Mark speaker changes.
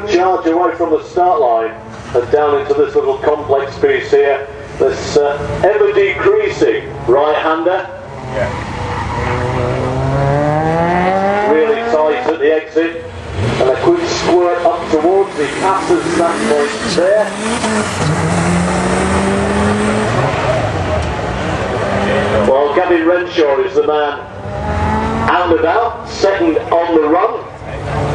Speaker 1: good charge away from the start line and down into this little complex piece here. This ever decreasing right-hander. Really tight at the exit. And a quick squirt up towards, he passes that point there. Well, Gavin Renshaw is the man out and about, second on the run.